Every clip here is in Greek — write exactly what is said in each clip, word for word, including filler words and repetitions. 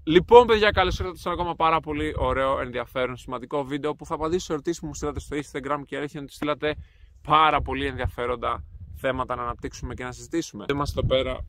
Λοιπόν, παιδιά, καλώς ήρθατε σε ένα ακόμα πάρα πολύ ωραίο, ενδιαφέρον, σημαντικό βίντεο που θα απαντήσω σε ερωτήσεις που μου στείλατε στο Instagram και έρχεται ότι στείλατε πάρα πολύ ενδιαφέροντα θέματα να αναπτύξουμε και να συζητήσουμε. Είμαστε εδώ πέρα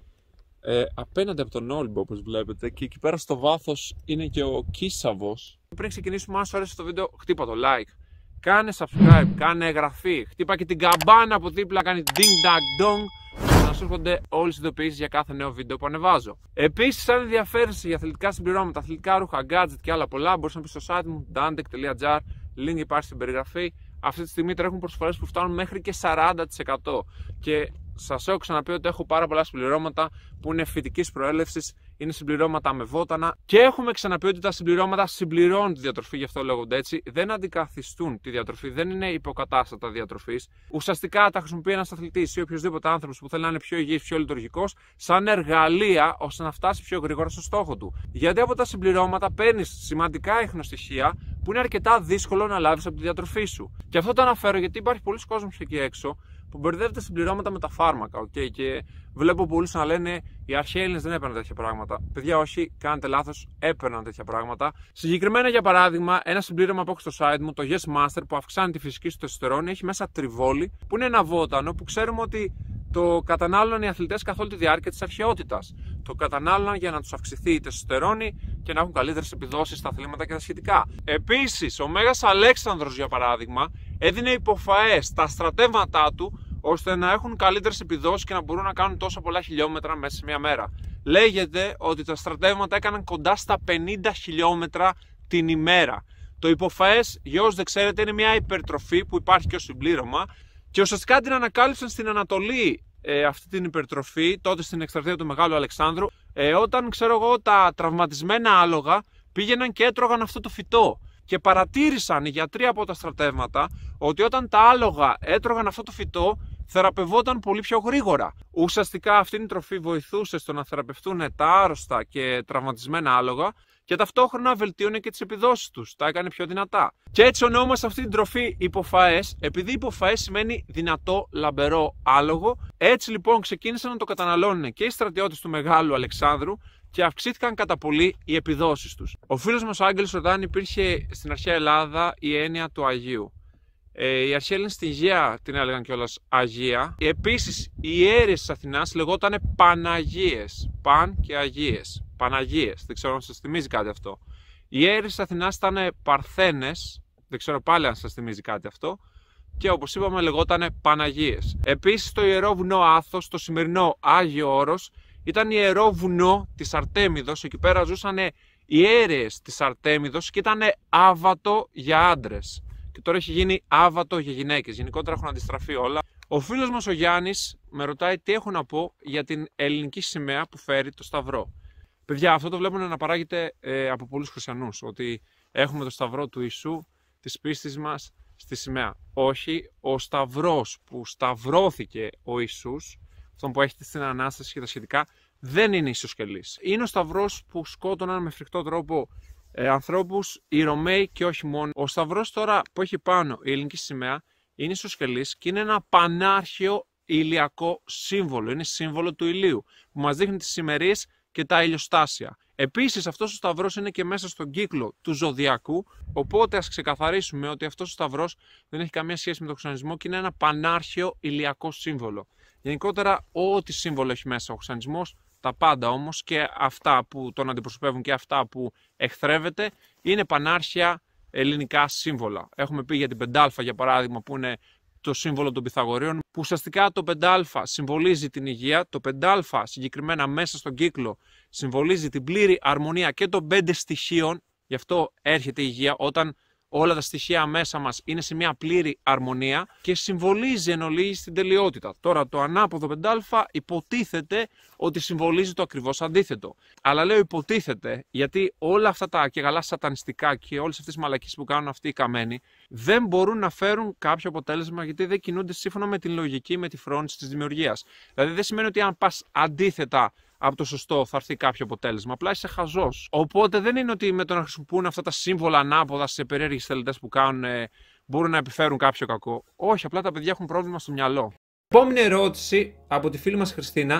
ε, απέναντι από τον Όλυμπο, όπως βλέπετε, και εκεί πέρα στο βάθος είναι και ο Κίσαβος. Πριν ξεκινήσουμε, αν σου άρεσε το βίντεο, χτύπα το like, κάνε subscribe, κάνε εγγραφή, χτύπα και την καμπάνα από δίπλα, κάνει ding dang dong, να σου έρχονται όλες οι ειδοποιήσεις για κάθε νέο βίντεο που ανεβάζω. Επίσης, αν ενδιαφέρεσαι για αθλητικά συμπληρώματα, αθλητικά ρούχα, gadget και άλλα πολλά, μπορείς να πεις στο site μου dantec τελεία gr, link υπάρχει στην περιγραφή. Αυτή τη στιγμή τρέχουν προσφορές που φτάνουν μέχρι και σαράντα τοις εκατό. Και σας έχω ξαναπεί ότι έχω πάρα πολλά συμπληρώματα που είναι φυτικής προέλευσης, είναι συμπληρώματα με βότανα και έχουμε ξαναπεί ότι τα συμπληρώματα συμπληρώνουν τη διατροφή, γι' αυτό λέγονται έτσι. Δεν αντικαθιστούν τη διατροφή, δεν είναι υποκατάστατα διατροφής. Ουσιαστικά τα χρησιμοποιεί ένας αθλητής ή οποιοδήποτε άνθρωπος που θέλει να είναι πιο υγιής, πιο λειτουργικός, σαν εργαλεία ώστε να φτάσει πιο γρήγορα στο στόχο του. Γιατί από τα συμπληρώματα παίρνεις σημαντικά ιχνοστοιχεία που είναι αρκετά δύσκολο να λάβεις από τη διατροφή σου. Και αυτό το αναφέρω γιατί υπάρχει πολλοί κόσμος εκεί έξω που μπερδεύεται συμπληρώματα με τα φάρμακα. Okay? Και βλέπω πολλούς να λένε οι αρχαίοι Έλληνες δεν έπαιρναν τέτοια πράγματα. Παιδιά, όχι, κάνετε λάθος, έπαιρναν τέτοια πράγματα. Συγκεκριμένα, για παράδειγμα, ένα συμπλήρωμα που έχω στο site μου, το Yes Master, που αυξάνει τη φυσική σου τεστοστερόνη, έχει μέσα τριβόλι, που είναι ένα βότανο που ξέρουμε ότι το κατανάλωναν οι αθλητές καθ' όλη τη διάρκεια της αρχαιότητας. Το κατανάλωναν για να τους αυξηθεί η τεστοστερόνη και να έχουν καλύτερες επιδόσεις στα αθλήματα και τα σχετικά. Επίσης, ο Μέγας Αλέξανδρος, για παράδειγμα, έδινε υποφαές στα στρατεύματά του ώστε να έχουν καλύτερες επιδόσεις και να μπορούν να κάνουν τόσα πολλά χιλιόμετρα μέσα σε μια μέρα. Λέγεται ότι τα στρατεύματα έκαναν κοντά στα πενήντα χιλιόμετρα την ημέρα. Το υποφαές, για όσους δεν ξέρετε, είναι μια υπερτροφή που υπάρχει και ως συμπλήρωμα και ουσιαστικά την ανακάλυψαν στην Ανατολή ε, αυτή την υπερτροφή, τότε στην εκστρατεία του Μεγάλου Αλεξάνδρου, ε, όταν ξέρω εγώ τα τραυματισμένα άλογα πήγαιναν και έτρωγαν αυτό το φυτό. Και παρατήρησαν οι γιατροί από τα στρατεύματα ότι όταν τα άλογα έτρωγαν αυτό το φυτό, θεραπευόταν πολύ πιο γρήγορα. Ουσιαστικά αυτή η τροφή βοηθούσε στο να θεραπευτούν τα άρρωστα και τραυματισμένα άλογα και ταυτόχρονα βελτίωνε και τις επιδόσεις τους, τα έκανε πιο δυνατά. Και έτσι ονόμασε αυτή την τροφή υποφαές, επειδή υποφαές σημαίνει δυνατό, λαμπερό άλογο. Έτσι λοιπόν ξεκίνησαν να το καταναλώνουν και οι στρατιώτες του Μεγάλου Αλεξάνδρου και αυξήθηκαν κατά πολύ οι επιδόσεις τους. Ο φίλος μας ο Άγγελος ρωτάει αν υπήρχε στην αρχαία Ελλάδα η έννοια του Αγίου. Ε, οι αρχαίοι Έλληνες στην Αιγαία την έλεγαν κιόλας Αγία. Επίσης, οι ιέρειες της Αθηνάς λεγόταν Παναγίες. Παν και Αγίες. Παναγίες. Δεν ξέρω αν σας θυμίζει κάτι αυτό. Οι ιέρειες της Αθηνάς ήταν Παρθένες. Δεν ξέρω πάλι αν σας θυμίζει κάτι αυτό. Και όπως είπαμε, λεγόταν Παναγίες. Επίσης, το ιερό βουνό Άθος, το σημερινό Άγιο Όρος, ήταν ιερό βουνό της Αρτέμιδος. Εκεί πέρα ζούσαν οι ιέρειες της Αρτέμιδος και ήταν άβατο για άντρες. Και τώρα έχει γίνει άβατο για γυναίκες. Γενικότερα έχουν αντιστραφεί όλα. Ο φίλος μας ο Γιάννης με ρωτάει τι έχω να πω για την ελληνική σημαία που φέρει το Σταυρό. Παιδιά, αυτό το βλέπουμε να παράγεται ε, από πολλούς χριστιανούς. Ότι έχουμε το Σταυρό του Ιησού, της πίστης μας, στη σημαία. Όχι, ο Σταυρός που σταυρώθηκε ο Ιησούς, αυτόν που έχετε στην Ανάσταση και τα σχετικά, δεν είναι ισοσκελής. Είναι ο Σταυρός που σκότωναν με φρικτό τρόπο ε, ανθρώπους, οι Ρωμαίοι και όχι μόνο. Ο Σταυρός τώρα που έχει πάνω η ελληνική σημαία είναι ισοσκελής και είναι ένα πανάρχαιο ηλιακό σύμβολο. Είναι σύμβολο του ηλίου που μας δείχνει τις ημερίες και τα ηλιοστάσια. Επίσης, αυτός ο Σταυρός είναι και μέσα στον κύκλο του Ζωδιακού. Οπότε ας ξεκαθαρίσουμε ότι αυτός ο Σταυρός δεν έχει καμία σχέση με τον χριστιανισμό και είναι ένα πανάρχαιο ηλιακό σύμβολο. Γενικότερα, ό,τι σύμβολο έχει μέσα ο χριστιανισμός, τα πάντα όμως και αυτά που τον αντιπροσωπεύουν και αυτά που εχθρεύεται, είναι πανάρχαια ελληνικά σύμβολα. Έχουμε πει για την πεντάλφα, για παράδειγμα, που είναι το σύμβολο των Πυθαγορείων, που ουσιαστικά το πεντάλφα συμβολίζει την υγεία, το πεντάλφα συγκεκριμένα μέσα στον κύκλο συμβολίζει την πλήρη αρμονία και των πέντε στοιχείων, γι' αυτό έρχεται η υγεία, όταν όλα τα στοιχεία μέσα μας είναι σε μια πλήρη αρμονία και συμβολίζει εν ολίγης την τελειότητα. Τώρα το ανάποδο πεντάλφα υποτίθεται ότι συμβολίζει το ακριβώς αντίθετο. Αλλά λέω υποτίθεται γιατί όλα αυτά τα και καλά σατανιστικά και όλες αυτές τις μαλακίες που κάνουν αυτοί οι καμένοι δεν μπορούν να φέρουν κάποιο αποτέλεσμα γιατί δεν κινούνται σύμφωνα με την λογική, με τη φρόνηση της δημιουργίας. Δηλαδή δεν σημαίνει ότι αν πας αντίθετα από το σωστό θα έρθει κάποιο αποτέλεσμα. Απλά είσαι χαζός. Οπότε δεν είναι ότι με το να χρησιμοποιούν αυτά τα σύμβολα ανάποδα σε περίεργες τελετές που κάνουν ε, μπορούν να επιφέρουν κάποιο κακό. Όχι, απλά τα παιδιά έχουν πρόβλημα στο μυαλό. Επόμενη ερώτηση από τη φίλη μας Χριστίνα.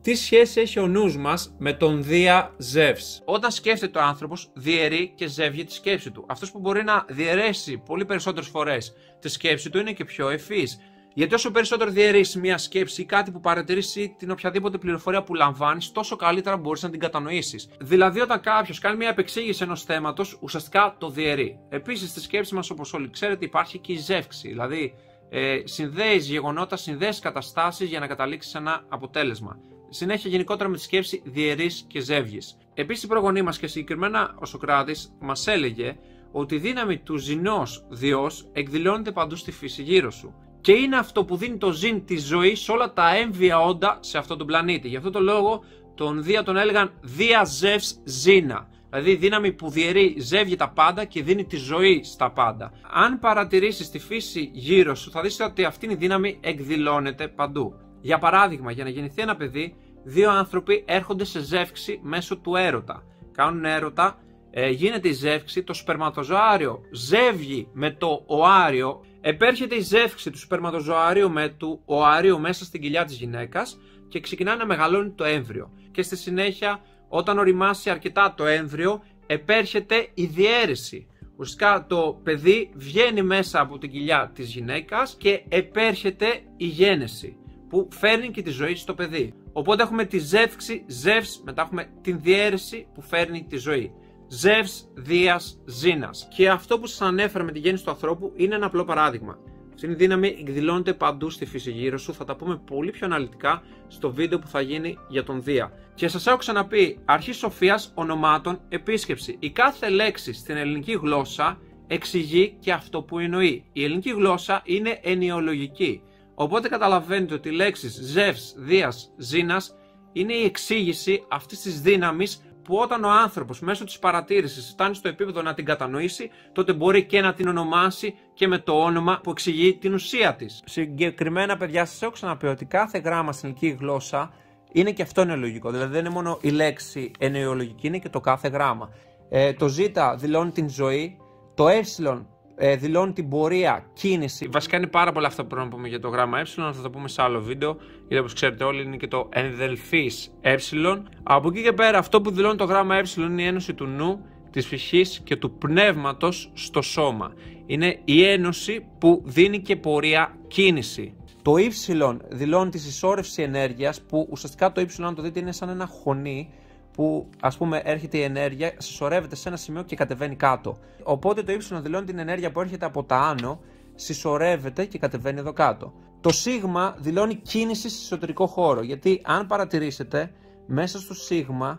Τι σχέση έχει ο νους μας με τον Δία Ζεύς? Όταν σκέφτεται ο άνθρωπος, διαιρεί και ζεύγει τη σκέψη του. Αυτός που μπορεί να διαιρέσει πολύ περισσότερες φορές τη σκέψη του είναι και πιο ευφύης. Γιατί όσο περισσότερο διαιρείς μια σκέψη ή κάτι που παρατηρείς ή την οποιαδήποτε πληροφορία που λαμβάνεις, τόσο καλύτερα μπορείς να την κατανοήσεις. Δηλαδή, όταν κάποιος κάνει μια επεξήγηση ενός θέματος, ουσιαστικά το διαιρεί. Επίσης, στη σκέψη μας, όπως όλοι ξέρετε, υπάρχει και η ζεύξη. Δηλαδή, ε, συνδέεις γεγονότα, συνδέεις καταστάσεις για να καταλήξεις σε ένα αποτέλεσμα. Συνέχεια, γενικότερα με τη σκέψη, διαιρείς και ζεύγεις. Επίσης, οι προγονείς μας και συγκεκριμένα ο Σωκράτης μας έλεγε ότι η δύναμη του ζηνός Διός εκδηλώνεται παντού στη φύση γύρω σου. Και είναι αυτό που δίνει το ζήν τη ζωή σε όλα τα έμβια όντα σε αυτόν τον πλανήτη. Γι' αυτό το λόγο τον Δία τον έλεγαν Δία Ζεύς Ζήνα. Δηλαδή η δύναμη που διαιρεί, ζεύγει τα πάντα και δίνει τη ζωή στα πάντα. Αν παρατηρήσεις τη φύση γύρω σου, θα δεις ότι αυτή η δύναμη εκδηλώνεται παντού. Για παράδειγμα, για να γεννηθεί ένα παιδί, δύο άνθρωποι έρχονται σε ζεύξη μέσω του έρωτα. Κάνουν έρωτα, ε, γίνεται η ζεύξη, το σπερματοζωάριο ζεύγει με το οάριο. Επέρχεται η ζεύξη του σπερματοζωαρίου με του οαρίου μέσα στην κοιλιά της γυναίκας και ξεκινά να μεγαλώνει το έμβριο. Και στη συνέχεια, όταν οριμάσει αρκετά το έμβριο, επέρχεται η διαίρεση. Ουσιαστικά το παιδί βγαίνει μέσα από την κοιλιά της γυναίκας και επέρχεται η γένεση, που φέρνει και τη ζωή στο παιδί. Οπότε έχουμε τη ζεύξη, ζεύς, μετά έχουμε την διαίρεση που φέρνει τη ζωή. Ζεύς, Δίας, Ζήνας. Και αυτό που σας ανέφερα με τη γέννηση του ανθρώπου είναι ένα απλό παράδειγμα. Αυτή η δύναμη εκδηλώνεται παντού στη φύση γύρω σου. Θα τα πούμε πολύ πιο αναλυτικά στο βίντεο που θα γίνει για τον Δία. Και σας έχω ξαναπεί, αρχή σοφίας ονομάτων επίσκεψη. Η κάθε λέξη στην ελληνική γλώσσα εξηγεί και αυτό που εννοεί. Η ελληνική γλώσσα είναι ενιολογική. Οπότε καταλαβαίνετε ότι οι λέξεις Ζεύς, Δίας, Ζήνας είναι η εξήγηση αυτής της δύναμης, που όταν ο άνθρωπος μέσω της παρατήρησης φτάνει στο επίπεδο να την κατανοήσει, τότε μπορεί και να την ονομάσει και με το όνομα που εξηγεί την ουσία της. Συγκεκριμένα, παιδιά, σας έχω ξαναπεί ότι κάθε γράμμα στην ελληνική γλώσσα είναι και αυτό ενοιολογικό. Δηλαδή δεν είναι μόνο η λέξη ενοιολογική, είναι και το κάθε γράμμα. Ε, το Ζ δηλώνει την ζωή, το Ε ε, δηλώνει την πορεία, κίνηση. Βασικά είναι πάρα πολλά αυτά που πρέπει να πούμε για το γράμμα Ε, θα το πούμε σε άλλο βίντεο, γιατί όπως ξέρετε όλοι είναι και το ενδελφής Ε. Από εκεί και πέρα, αυτό που δηλώνει το γράμμα Ε είναι η ένωση του νου, της ψυχής και του πνεύματος στο σώμα. Είναι η ένωση που δίνει και πορεία, κίνηση. Το Υ δηλώνει τη συσσόρευση ενέργειας, που ουσιαστικά το Υ, αν το δείτε, είναι σαν ένα χωνί που, ας πούμε, έρχεται η ενέργεια, συσσωρεύεται σε ένα σημείο και κατεβαίνει κάτω. Οπότε το Υ δηλώνει την ενέργεια που έρχεται από τα άνω, συσσωρεύεται και κατεβαίνει εδώ κάτω. Το Σ δηλώνει κίνηση σε εσωτερικό χώρο, γιατί αν παρατηρήσετε, μέσα στο Σ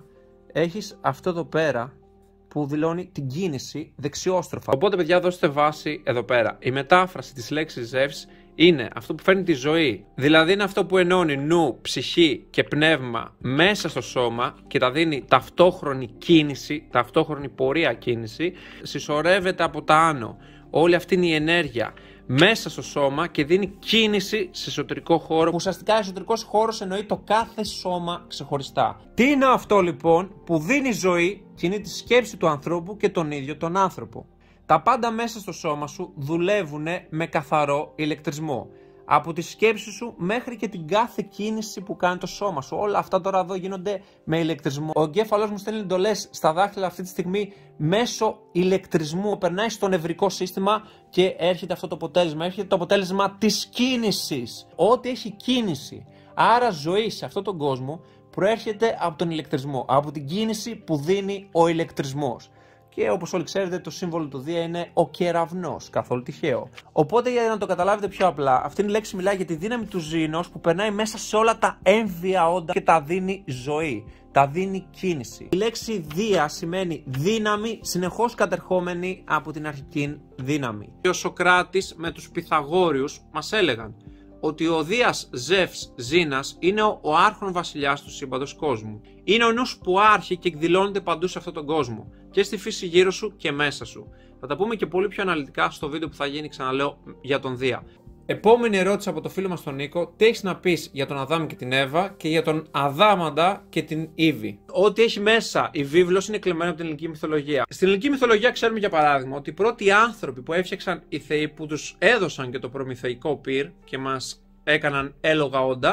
έχεις αυτό εδώ πέρα που δηλώνει την κίνηση δεξιόστροφα. Οπότε, παιδιά, δώστε βάση εδώ πέρα. Η μετάφραση της λέξης Ζεύς είναι αυτό που φέρνει τη ζωή. Δηλαδή είναι αυτό που ενώνει νου, ψυχή και πνεύμα μέσα στο σώμα και τα δίνει ταυτόχρονη κίνηση, ταυτόχρονη πορεία κίνηση. Συσσωρεύεται από τα άνω. Όλη αυτή είναι η ενέργεια μέσα στο σώμα και δίνει κίνηση σε εσωτερικό χώρο. Ουσιαστικά εσωτερικός χώρος εννοεί το κάθε σώμα ξεχωριστά. Τι είναι αυτό λοιπόν που δίνει ζωή, κινεί τη σκέψη του ανθρώπου και τον ίδιο τον άνθρωπο. Τα πάντα μέσα στο σώμα σου δουλεύουν με καθαρό ηλεκτρισμό. Από τη σκέψη σου μέχρι και την κάθε κίνηση που κάνει το σώμα σου. Όλα αυτά τώρα εδώ γίνονται με ηλεκτρισμό. Ο εγκέφαλός μου στέλνει εντολές στα δάχτυλα αυτή τη στιγμή μέσω ηλεκτρισμού. Περνάει στο νευρικό σύστημα και έρχεται αυτό το αποτέλεσμα. Έρχεται το αποτέλεσμα της κίνησης. Ό,τι έχει κίνηση, άρα ζωή σε αυτόν τον κόσμο, προέρχεται από τον ηλεκτρισμό. Από την κίνηση που δίνει ο ηλεκτρισμός. Και όπως όλοι ξέρετε, το σύμβολο του Δία είναι ο κεραυνός, καθόλου τυχαίο. Οπότε, για να το καταλάβετε πιο απλά, αυτή η λέξη μιλάει για τη δύναμη του ζήνος που περνάει μέσα σε όλα τα έμβια όντα και τα δίνει ζωή, τα δίνει κίνηση. Η λέξη Δία σημαίνει δύναμη συνεχώς κατερχόμενη από την αρχική δύναμη. Και ο Σωκράτης με τους Πυθαγόριους μας έλεγαν ότι ο Δίας Ζεύς Ζήνας είναι ο, ο άρχον βασιλιάς του σύμπαντος κόσμου. Είναι ο νους που άρχει και εκδηλώνεται παντού σε αυτόν τον κόσμο. Και στη φύση γύρω σου και μέσα σου. Θα τα πούμε και πολύ πιο αναλυτικά στο βίντεο που θα γίνει, ξαναλέω, για τον Δία. Επόμενη ερώτηση από το φίλο μας τον Νίκο. Τι έχεις να πεις για τον Αδάμ και την Εύα και για τον Αδάμαντα και την Ήβη? Ό,τι έχει μέσα η βίβλος είναι κλεμμένο από την ελληνική μυθολογία. Στην ελληνική μυθολογία ξέρουμε για παράδειγμα ότι οι πρώτοι άνθρωποι που έφτιαξαν οι θεοί, που τους έδωσαν και το προμηθεϊκό πυρ και μας έκαναν έλογα όντα,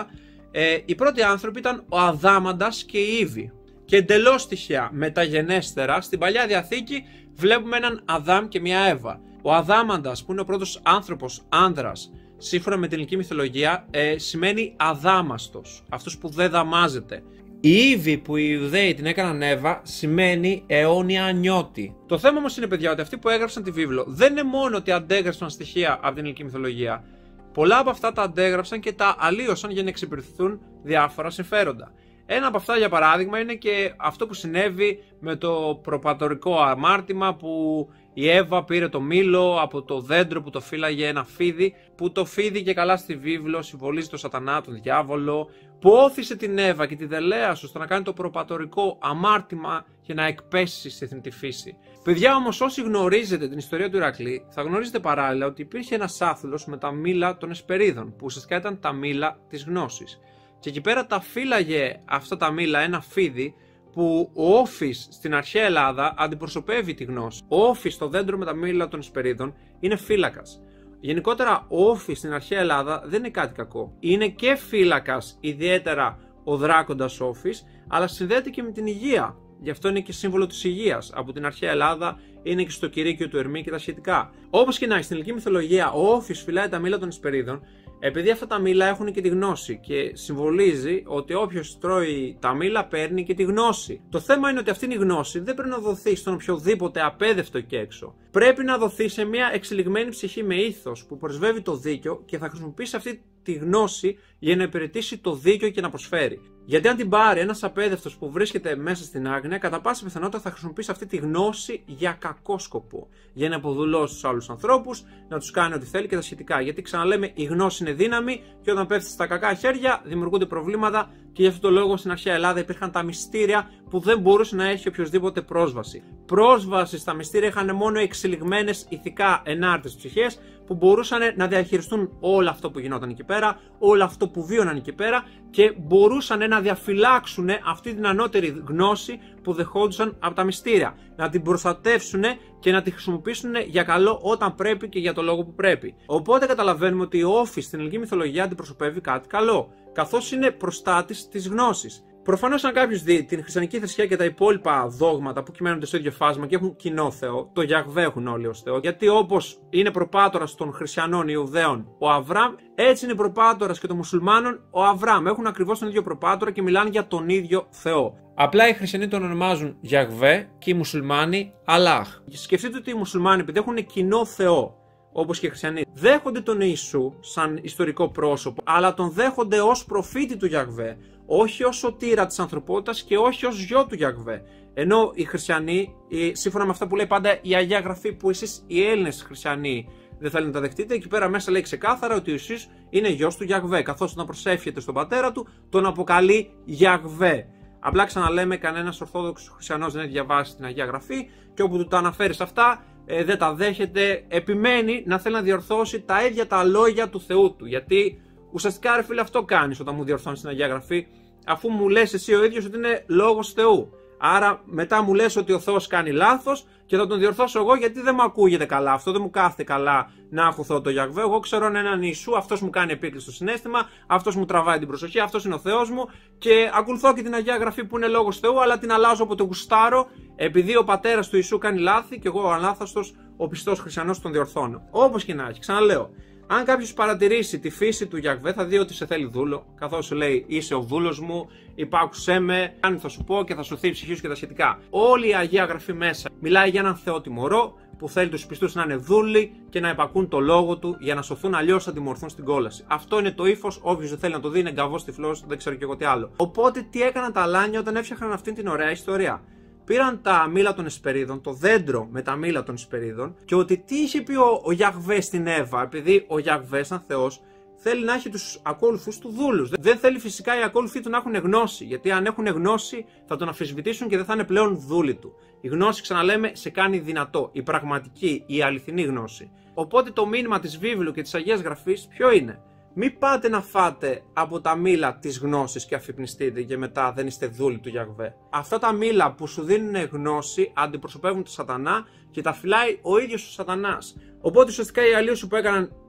Ε, οι πρώτοι άνθρωποι ήταν ο Αδάμαντας και η Ήβη. Και εντελώς τυχαία, μεταγενέστερα, στην Παλιά Διαθήκη βλέπουμε έναν Αδάμ και μια Εύα. Ο Αδάμαντας, που είναι ο πρώτος άνθρωπος άνδρας, σύμφωνα με την ελληνική μυθολογία, ε, σημαίνει αδάμαστος, αυτός που δεν δαμάζεται. Η Ήβη, που οι Ιουδαίοι την έκαναν Εύα, σημαίνει αιώνια ανιώτη. Το θέμα όμως είναι, παιδιά, ότι αυτοί που έγραψαν τη βίβλο δεν είναι μόνο ότι αντέγραψαν στοιχεία από την ελληνική μυθολογία. Πολλά από αυτά τα αντέγραψαν και τα αλλίωσαν για να εξυπηρετηθούν διάφορα συμφέροντα. Ένα από αυτά, για παράδειγμα, είναι και αυτό που συνέβη με το προπατορικό αμάρτημα, που η Εύα πήρε το μήλο από το δέντρο που το φύλαγε ένα φίδι, που το φίδι και καλά στη βίβλο συμβολίζει τον σατανά, τον διάβολο, που όθησε την Εύα και τη δελέασε ώστε να κάνει το προπατορικό αμάρτημα και να εκπέσει στη θνητή φύση. Παιδιά, όμως, όσοι γνωρίζετε την ιστορία του Ηρακλή, θα γνωρίζετε παράλληλα ότι υπήρχε ένας άθλος με τα μήλα των Εσπερίδων, που ουσιαστικά ήταν τα μήλα της γνώσης. Και εκεί πέρα τα φύλαγε αυτά τα μήλα ένα φίδι, που ο Όφης στην αρχαία Ελλάδα αντιπροσωπεύει τη γνώση. Ο Όφης στο δέντρο με τα μήλα των Εσπερίδων είναι φύλακας. Γενικότερα, ο Όφης στην αρχαία Ελλάδα δεν είναι κάτι κακό. Είναι και φύλακας, ιδιαίτερα ο δράκοντας Όφης, αλλά συνδέεται και με την υγεία. Γι' αυτό είναι και σύμβολο της υγείας. Από την αρχαία Ελλάδα είναι και στο κηρύκιο του Ερμή και τα σχετικά. Όπως και να έχει, στην ελληνική μυθολογία, ο Όφης φυλάει τα μήλα των Εσπερίδων, επειδή αυτά τα μήλα έχουν και τη γνώση και συμβολίζει ότι όποιος τρώει τα μήλα παίρνει και τη γνώση. Το θέμα είναι ότι αυτή η γνώση δεν πρέπει να δοθεί στον οποιοδήποτε απέδευτο εκεί έξω. Πρέπει να δοθεί σε μια εξελιγμένη ψυχή με ήθος που προσβεύει το δίκιο και θα χρησιμοποιήσει αυτή τη γνώση για να υπηρετήσει το δίκιο και να προσφέρει. Γιατί αν την πάρει ένας απέδευτος που βρίσκεται μέσα στην άγνοια, κατά πάσα πιθανότητα θα χρησιμοποιήσει αυτή τη γνώση για κακό σκοπό. Για να αποδουλώσει τους άλλους ανθρώπους, να τους κάνει ό,τι θέλει και τα σχετικά. Γιατί ξαναλέμε, η γνώση είναι δύναμη και όταν πέφτει στα κακά χέρια δημιουργούνται προβλήματα, και γι' αυτό το λόγο στην αρχαία Ελλάδα υπήρχαν τα μυστήρια που δεν μπορούσε να έχει οποιοδήποτε πρόσβαση. Πρόσβαση στα μυστήρια είχαν μόνο εξελιγμένες ηθικά ενάρτητες ψυχές που μπορούσαν να διαχειριστούν όλο αυτό που γινόταν εκεί πέρα, όλο αυτό που βίωναν εκεί πέρα, και μπορούσαν να διαφυλάξουν αυτή την ανώτερη γνώση που δεχόντουσαν από τα μυστήρια, να την προστατεύσουν και να τη χρησιμοποιήσουν για καλό όταν πρέπει και για το λόγο που πρέπει. Οπότε καταλαβαίνουμε ότι ο Όφης στην ελληνική μυθολογία αντιπροσωπεύει κάτι καλό, καθώς είναι προστάτης της γνώσης. Προφανώς, αν κάποιος δει την χριστιανική θρησκεία και τα υπόλοιπα δόγματα που κυμαίνονται στο ίδιο φάσμα και έχουν κοινό Θεό, το Γιαχβέ έχουν όλοι ως Θεό, γιατί όπως είναι προπάτορας των χριστιανών Ιουδαίων ο Αβραάμ, έτσι είναι προπάτορας και των μουσουλμάνων ο Αβραάμ. Έχουν ακριβώς τον ίδιο προπάτορα και μιλάνε για τον ίδιο Θεό. Απλά οι χριστιανοί τον ονομάζουν Γιαχβέ και οι μουσουλμάνοι Αλλάχ. Σκεφτείτε ότι οι μουσουλμάνοι, επειδή έχουν κοινό Θεό, όπως και οι χριστιανοί, δέχονται τον Ιησού σαν ιστορικό πρόσωπο, αλλά τον δέχονται ως προφήτη του Γιαχβέ, όχι ως σωτήρα της ανθρωπότητας και όχι ως γιο του Γιαχβέ. Ενώ οι χριστιανοί, σύμφωνα με αυτά που λέει πάντα η Αγία Γραφή, που εσείς οι Έλληνες χριστιανοί δεν θέλετε να τα δεχτείτε, εκεί πέρα μέσα λέει ξεκάθαρα ότι ο Ιησούς είναι γιος του Γιαχβέ, καθώς όταν προσεύχεται στον πατέρα του, τον αποκαλεί Γιαχβέ. Απλά ξαναλέμε, κανένας ορθόδοξος χριστιανός δεν έχει διαβάσει την Αγία Γραφή και όπου του τα αναφέρει σε αυτά, ε, δεν τα δέχεται, επιμένει να θέλει να διορθώσει τα ίδια τα λόγια του Θεού του. Γιατί ουσιαστικά, ρε φίλε, αυτό κάνεις όταν μου διορθώνεις την Αγία Γραφή, αφού μου λες εσύ ο ίδιος ότι είναι λόγος Θεού. Άρα μετά μου λες ότι ο Θεός κάνει λάθος και θα τον διορθώσω εγώ, γιατί δεν μου ακούγεται καλά. Αυτό δεν μου κάθεται καλά να έχω Θεό το Γιαχβέ. Εγώ ξέρω έναν Ιησού, αυτός μου κάνει επίκληση στο συναίσθημα, αυτός μου τραβάει την προσοχή, αυτός είναι ο Θεός μου, και ακολουθώ και την Αγία Γραφή που είναι λόγος Θεού, αλλά την αλλάζω όποτε γουστάρω, επειδή ο πατέρας του Ιησού κάνει λάθη και εγώ ο ανάθαστος, ο πιστός χριστιανός, τον διορθώνω. Όπως και να έχει, ξαναλέω. Αν κάποιος παρατηρήσει τη φύση του Γιαχβέ, θα δει ότι σε θέλει δούλο, καθώς σου λέει είσαι ο δούλος μου, υπάκουσέ με, αν θα σου πω και θα σωθεί η ψυχή σου και τα σχετικά. Όλη η Αγία Γραφή μέσα μιλάει για έναν Θεό τιμωρό που θέλει τους πιστούς να είναι δούλοι και να υπακούν το λόγο του για να σωθούν, αλλιώς θα τιμωρηθούν στην κόλαση. Αυτό είναι το ύφος. Όποιος δεν θέλει να το δει είναι γκαβός τυφλός, δεν ξέρω και εγώ τι άλλο. Οπότε τι έκαναν τα αλάνια όταν έφτιαχναν αυτή την ωραία ιστορία? Πήραν τα μήλα των Εσπερίδων, το δέντρο με τα μήλα των Εσπερίδων, και ότι τι είχε πει ο, ο Γιαχβέ στην Εύα, επειδή ο Γιαχβέ, σαν Θεός, θέλει να έχει τους ακόλουθους του δούλους. Δεν θέλει φυσικά οι ακόλουθοι του να έχουν γνώση, γιατί αν έχουν γνώση θα τον αμφισβητήσουν και δεν θα είναι πλέον δούλοι του. Η γνώση, ξαναλέμε, σε κάνει δυνατό. Η πραγματική, η αληθινή γνώση. Οπότε το μήνυμα της βίβλου και της Αγίας Γραφής ποιο είναι? Μην πάτε να φάτε από τα μήλα της γνώσης και αφυπνιστείτε και μετά δεν είστε δούλοι του Γιαχβέ. Αυτά τα μήλα που σου δίνουν γνώση αντιπροσωπεύουν τον σατανά και τα φυλάει ο ίδιος ο σατανάς. Οπότε ουσιαστικά η αλλίωση που έκαναν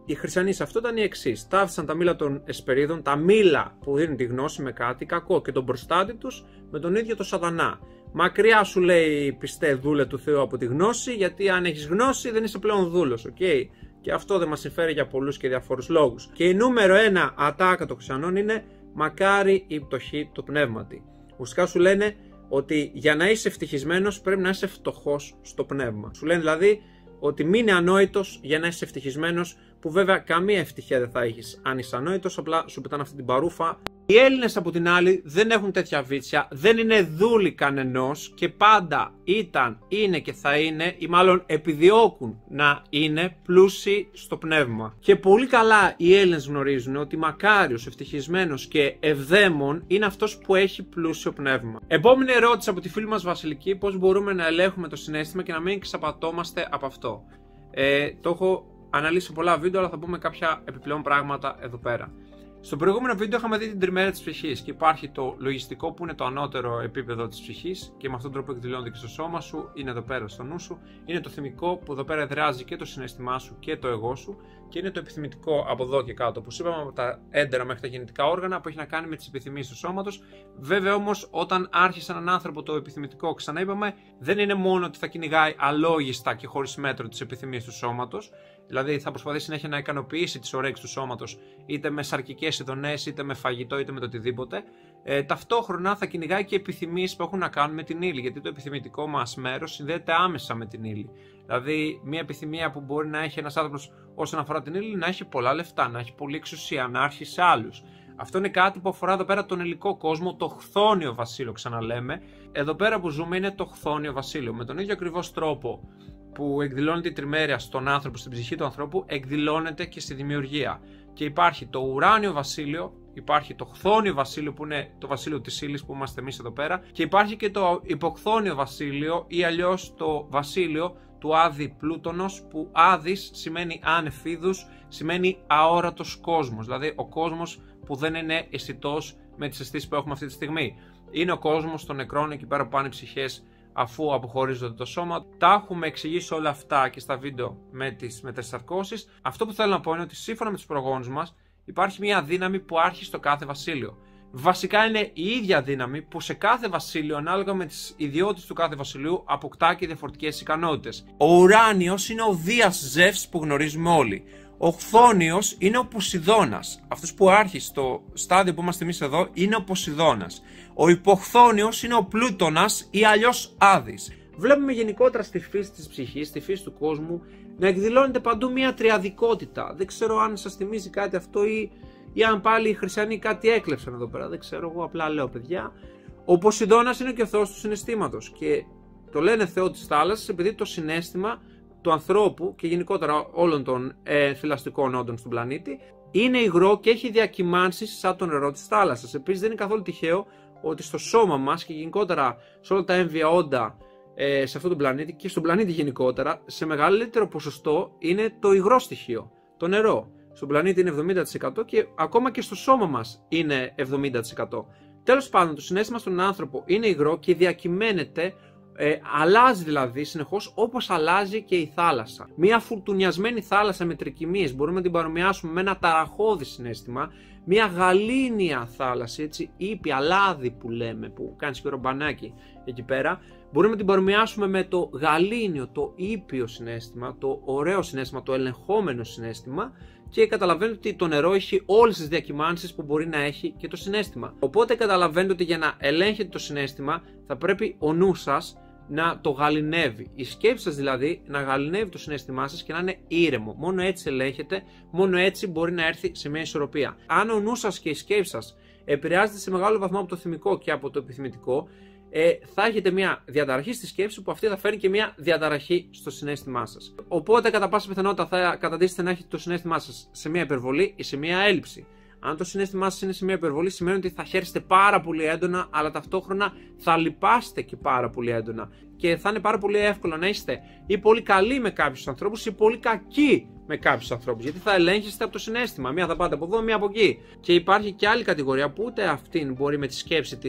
Οι χριστιανοί σε αυτό ήταν οι εξής. Ταύτισαν τα μήλα των Εσπερίδων, τα μήλα που δίνουν τη γνώση, με κάτι κακό, και τον προστάτη τους με τον ίδιο τον Σατανά. Μακριά σου λέει, πιστέ δούλε του Θεού, από τη γνώση, γιατί αν έχεις γνώση δεν είσαι πλέον δούλος. Okay? Και αυτό δεν μας συμφέρει για πολλούς και διαφόρους λόγους. Και η νούμερο ένα ατάκα των χριστιανών είναι μακάρι η πτωχή του πνεύματι. Ουσιαστικά σου λένε ότι για να είσαι ευτυχισμένος πρέπει να είσαι φτωχός στο πνεύμα. Σου λένε δηλαδή ότι μην είναι ανόητος για να είσαι ευτυχισμένος, που βέβαια καμία ευτυχία δεν θα έχεις αν είσαι ανόητος, απλά σου πετάνε αυτή την παρούφα. Οι Έλληνες από την άλλη δεν έχουν τέτοια βίτσια, δεν είναι δούλοι κανενός και πάντα ήταν, είναι και θα είναι, ή μάλλον επιδιώκουν να είναι πλούσιοι στο πνεύμα. Και πολύ καλά οι Έλληνες γνωρίζουν ότι μακάριος, ευτυχισμένος και ευδαίμων είναι αυτός που έχει πλούσιο πνεύμα. Επόμενη ερώτηση από τη φίλη μας Βασιλική: πώς μπορούμε να ελέγχουμε το συναίσθημα και να μην εξαπατώμαστε από αυτό? Ε, το έχω αναλύσει σε πολλά βίντεο, αλλά θα πούμε κάποια επιπλέον πράγματα εδώ πέρα. Στο προηγούμενο βίντεο είχαμε δει την τριμέρα της ψυχής και υπάρχει το λογιστικό που είναι το ανώτερο επίπεδο της ψυχής και με αυτόν τον τρόπο εκδηλώνεται και στο σώμα σου, είναι εδώ πέρα στο νου σου. Είναι το θυμικό που εδώ πέρα εδράζει και το συναίσθημά σου και το εγώ σου, και είναι το επιθυμητικό από εδώ και κάτω, που είπαμε, από τα έντερα μέχρι τα γεννητικά όργανα, που έχει να κάνει με τις επιθυμίες του σώματος. Βέβαια όμως, όταν άρχισε έναν άνθρωπο το επιθυμητικό, ξανά είπαμε, δεν είναι μόνο ότι θα κυνηγάει αλόγιστα και χωρίς μέτρο τις επιθυμίες του σώματος. Δηλαδή θα προσπαθήσει συνέχεια να ικανοποιήσει τις ωρέξεις του σώματος, είτε με σαρκικές ειδονές, είτε με φαγητό, είτε με το οτιδήποτε. Ε, ταυτόχρονα θα κυνηγάει και επιθυμίες που έχουν να κάνουν με την ύλη, γιατί το επιθυμητικό μας μέρος συνδέεται άμεσα με την ύλη. Δηλαδή, μια επιθυμία που μπορεί να έχει ένας άνθρωπος όσον αφορά την ύλη, να έχει πολλά λεφτά, να έχει πολλή εξουσία, να άρχει σε άλλους. Αυτό είναι κάτι που αφορά εδώ πέρα τον υλικό κόσμο, το χθόνιο βασίλειο, ξαναλέμε. Εδώ πέρα που ζούμε είναι το χθόνιο βασίλειο. Με τον ίδιο ακριβώς τρόπο που εκδηλώνεται η τριμέρεια στον άνθρωπο, στην ψυχή του ανθρώπου, εκδηλώνεται και στη δημιουργία. Και υπάρχει το ουράνιο βασίλειο, υπάρχει το χθόνιο βασίλειο που είναι το βασίλειο της ύλης που είμαστε εμείς εδώ πέρα, και υπάρχει και το υποχθόνιο βασίλειο, ή αλλιώς το βασίλειο του Άδη Πλούτονος, που Άδης σημαίνει άνευ είδους, σημαίνει αόρατος κόσμος, δηλαδή ο κόσμος που δεν είναι αισθητός με τις αισθήσεις που έχουμε αυτή τη στιγμή. Είναι ο κόσμος των νεκρών, εκεί πέρα που πάνε οι ψυχές αφού αποχωρίζονται το σώμα. Τα έχουμε εξηγήσει όλα αυτά και στα βίντεο με τις μετασαρκώσεις. Αυτό που θέλω να πω είναι ότι σύμφωνα με τους προγόνους μας υπάρχει μια δύναμη που άρχισε στο κάθε βασίλειο. Βασικά είναι η ίδια δύναμη που σε κάθε βασίλειο, ανάλογα με τις ιδιότητες του κάθε βασιλείου, αποκτά και διαφορετικές ικανότητες. Ο ουράνιος είναι ο Δίας Ζεύς που γνωρίζουμε όλοι. Ο χθόνιος είναι ο Ποσειδώνας. Αυτός που άρχισε στο στάδιο που είμαστε εμείς εδώ είναι ο Ποσειδώνας. Ο υποχθόνιος είναι ο Πλούτονας ή αλλιώς Άδης. Βλέπουμε γενικότερα στη φύση της ψυχής, στη φύση του κόσμου, να εκδηλώνεται παντού μια τριαδικότητα. Δεν ξέρω αν σας θυμίζει κάτι αυτό ή, ή αν πάλι οι χριστιανοί κάτι έκλεψαν εδώ πέρα. Δεν ξέρω, εγώ απλά λέω, παιδιά. Ο Ποσειδώνας είναι και ο θεός του συναισθήματος και το λένε θεό της θάλασσας επειδή το συναίσθημα του ανθρώπου και γενικότερα όλων των ε, θηλαστικών όντων στον πλανήτη είναι υγρό και έχει διακυμάνσεις σαν το νερό της θάλασσας. Επίσης δεν είναι καθόλου τυχαίο ότι στο σώμα μας και γενικότερα σε όλα τα έμβια όντα ε, σε αυτόν τον πλανήτη και στον πλανήτη γενικότερα, σε μεγαλύτερο ποσοστό είναι το υγρό στοιχείο, το νερό. Στον πλανήτη είναι εβδομήντα τοις εκατό και ακόμα και στο σώμα μας είναι εβδομήντα τοις εκατό. Τέλος πάντων, το συναίσθημα στον άνθρωπο είναι υγρό και διακυμαίνεται. Ε, αλλάζει δηλαδή συνεχώς, όπως αλλάζει και η θάλασσα. Μια φουρτουνιασμένη θάλασσα με τρικυμίες μπορούμε να την παρομοιάσουμε με ένα ταραχώδη συναίσθημα. Μια γαλήνια θάλασσα, έτσι, ήπια, λάδι που λέμε, που κάνεις και ρομπανάκι εκεί πέρα, μπορούμε να την παρομοιάσουμε με το γαλήνιο, το ήπιο συναίσθημα, το ωραίο συναίσθημα, το ελεγχόμενο συναίσθημα. Και καταλαβαίνετε ότι το νερό έχει όλες τις διακυμάνσεις που μπορεί να έχει και το συναίσθημα. Οπότε καταλαβαίνετε ότι για να ελέγχετε το συναίσθημα θα πρέπει ο νου σας να το γαληνεύει. Η σκέψη σας δηλαδή να γαληνεύει το συναίσθημά σας και να είναι ήρεμο. Μόνο έτσι ελέγχεται, μόνο έτσι μπορεί να έρθει σε μια ισορροπία. Αν ο νου σας και η σκέψη σας επηρεάζεται σε μεγάλο βαθμό από το θυμικό και από το επιθυμητικό, Ε, θα έχετε μια διαταραχή στη σκέψη που αυτή θα φέρει και μια διαταραχή στο συναίσθημά σας. Οπότε, κατά πάσα πιθανότητα, θα καταντήσετε να έχετε το συναίσθημά σας σε μια υπερβολή ή σε μια έλλειψη. Αν το συναίσθημά σας είναι σε μια υπερβολή, σημαίνει ότι θα χαίρεστε πάρα πολύ έντονα, αλλά ταυτόχρονα θα λυπάστε και πάρα πολύ έντονα. Και θα είναι πάρα πολύ εύκολο να είστε ή πολύ καλοί με κάποιους ανθρώπους ή πολύ κακοί με κάποιους ανθρώπους. Γιατί θα ελέγχεστε από το συναίσθημα. Μία θα πάτε από εδώ, μία από εκεί. Και υπάρχει και άλλη κατηγορία που ούτε αυτήν μπορεί με τη σκέψη της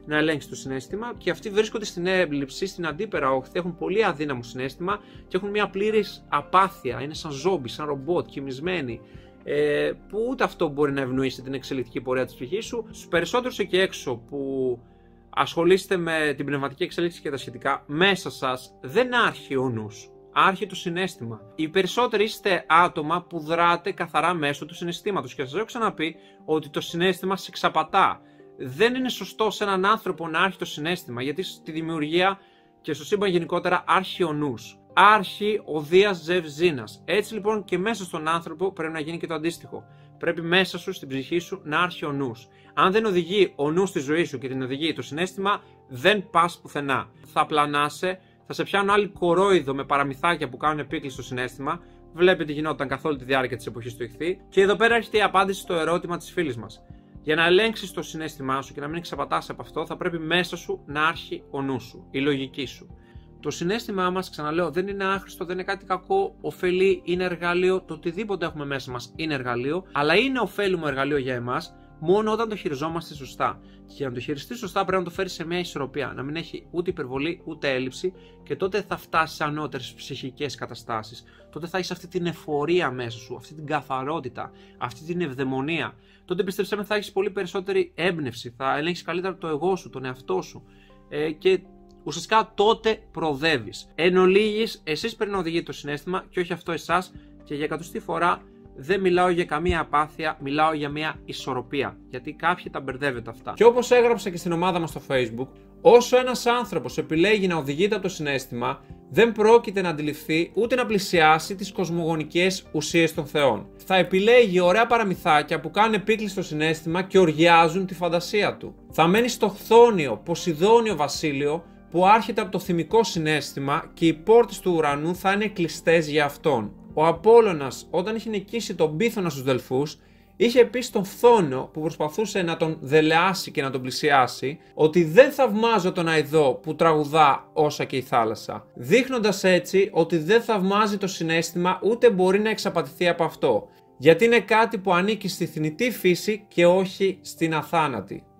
να ελέγξει το συναίσθημα, και αυτοί βρίσκονται στην έλλειψη, στην αντίπερα όχθη, έχουν πολύ αδύναμο συναίσθημα και έχουν μια πλήρης απάθεια. Είναι σαν ζόμπι, σαν ρομπότ, κοιμισμένοι. Ε, που ούτε αυτό μπορεί να ευνοήσει την εξελικτική πορεία της ψυχής σου. Στους περισσότερους εκεί έξω που ασχολείστε με την πνευματική εξέλιξη και τα σχετικά, μέσα σας δεν άρχει ο νους, άρχει το συναίσθημα. Οι περισσότεροι είστε άτομα που δράτε καθαρά μέσω του συναισθήματος, και σας έχω ξαναπεί ότι το συναίσθημα σε εξαπατά. Δεν είναι σωστό σε έναν άνθρωπο να άρχει το συναίσθημα, γιατί στη δημιουργία και στο σύμπαν γενικότερα άρχει ο νους. Άρχει ο Δίας Ζευ Ζήνας. Έτσι λοιπόν και μέσα στον άνθρωπο πρέπει να γίνει και το αντίστοιχο. Πρέπει μέσα σου, στην ψυχή σου, να άρχει ο νους. Αν δεν οδηγεί ο νους στη ζωή σου και την οδηγεί το συναίσθημα, δεν πας πουθενά. Θα πλανάσαι, θα σε πιάνουν άλλοι κορόιδο με παραμυθάκια που κάνουν επίκληση στο συναίσθημα. Βλέπετε τι γινόταν καθ' όλη τη διάρκεια της εποχής του Ιχθύ. Και εδώ πέρα έρχεται η απάντηση στο ερώτημα της φίλης μας. Για να ελέγξεις το συναίσθημά σου και να μην εξαπατάς από αυτό, θα πρέπει μέσα σου να άρχει ο νους σου, η λογική σου. Το συναίσθημά μας, ξαναλέω, δεν είναι άχρηστο, δεν είναι κάτι κακό, ωφελεί, είναι εργαλείο, το οτιδήποτε έχουμε μέσα μας είναι εργαλείο, αλλά είναι ωφέλιμο εργαλείο για εμάς μόνο όταν το χειριζόμαστε σωστά. Και για να το χειριστείς σωστά πρέπει να το φέρεις σε μια ισορροπία, να μην έχει ούτε υπερβολή ούτε έλλειψη, και τότε θα φτάσεις σε ανώτερες ψυχικές καταστάσεις. Τότε θα έχεις αυτή την εφορία μέσα σου, αυτή την καθαρότητα, αυτή την ευδαιμονία. Τότε πιστέψτε με, θα έχεις πολύ περισσότερη έμπνευση, θα ελέγξεις καλύτερα το εγώ σου, τον εαυτό σου. Ε, και ουσιαστικά τότε προοδεύεις. Εν ολίγης, εσείς πρέπει να οδηγείτε το συναίσθημα και όχι αυτό εσάς, και για εκατοστή φορά δεν μιλάω για καμία απάθεια, μιλάω για μια ισορροπία. Γιατί κάποιοι τα μπερδεύετε αυτά. Και όπως έγραψα και στην ομάδα μας στο Facebook, όσο ένας άνθρωπος επιλέγει να οδηγείται από το συναίσθημα, δεν πρόκειται να αντιληφθεί ούτε να πλησιάσει τις κοσμογονικές ουσίες των θεών. Θα επιλέγει ωραία παραμυθάκια που κάνουν επίκληση στο συναίσθημα και οργιάζουν τη φαντασία του. Θα μένει στο χθόνιο, ποσειδόνιο βασίλειο, που άρχεται από το θυμικό συναίσθημα, και οι πόρτες του ουρανού θα είναι κλειστές για αυτόν. Ο Απόλλωνας, όταν είχε νικήσει τον Πίθωνα στους Δελφούς, είχε πει στον Φθόνο που προσπαθούσε να τον δελεάσει και να τον πλησιάσει, ότι δεν θαυμάζω τον αηδό που τραγουδά όσα και η θάλασσα, δείχνοντας έτσι ότι δεν θαυμάζει το συναίσθημα ούτε μπορεί να εξαπατηθεί από αυτό, γιατί είναι κάτι που ανήκει στη θνητή φύση και όχι στην αθάνατη.